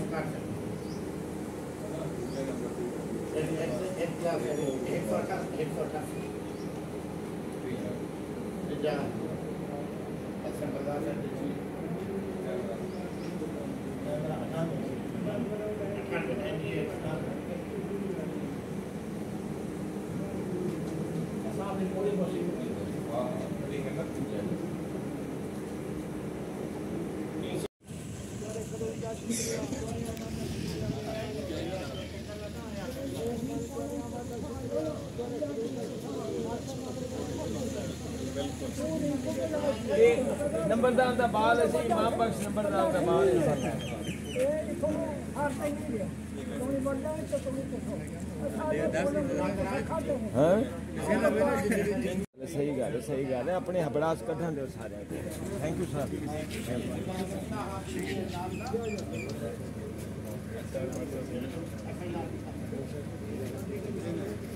नंबरदार का बाल है इमाम बख्श नंबरदार का बाल है सही गल है अपने हबड़ास कढ़न दो सारे थैंक यू सर